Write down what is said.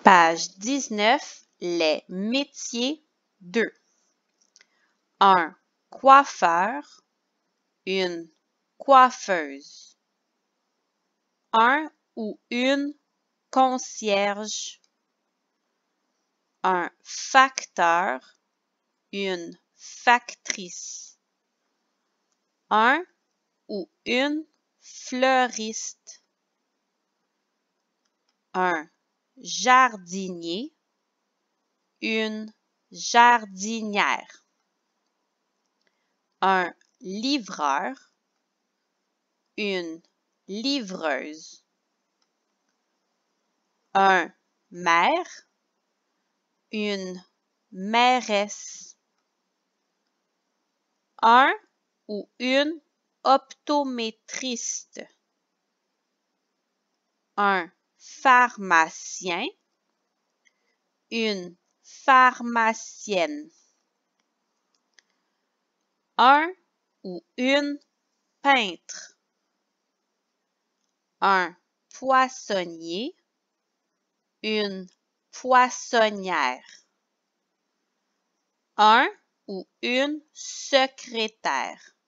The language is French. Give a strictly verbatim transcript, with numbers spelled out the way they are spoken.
Page dix-neuf, les métiers deux. Un coiffeur, une coiffeuse. Un ou une concierge. Un facteur, une factrice. Un ou une fleuriste. Un jardinier, une jardinière. Un livreur, une livreuse. Un maire, une mairesse. Un ou une optométriste. Un pharmacien, une pharmacienne. Un ou une peintre. Un poissonnier, une poissonnière. Un ou une secrétaire.